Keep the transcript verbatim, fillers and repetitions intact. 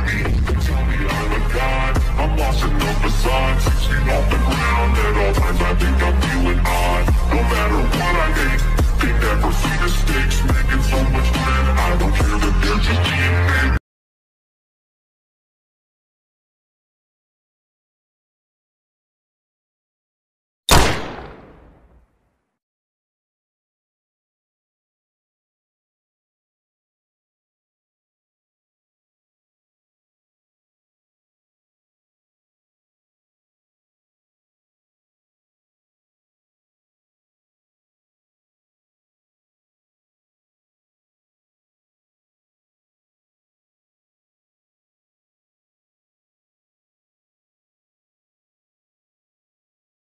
me, tell me I'm a god. I'm lost in the facade, six feet off the ground. At all times I think I'm